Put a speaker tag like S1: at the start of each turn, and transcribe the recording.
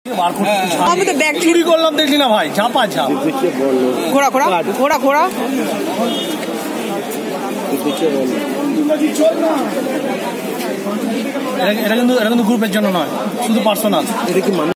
S1: আমি তো ব্যাগ
S2: চুরি করলাম দেখলি না ভাই, ঝাপা ঝাপ।
S1: ঘোড়া ঘোড়া ঘোড়া ঘোড়া
S2: এটা কিন্তু গ্রুপের জন্য নয়, শুধু পার্সোনাল।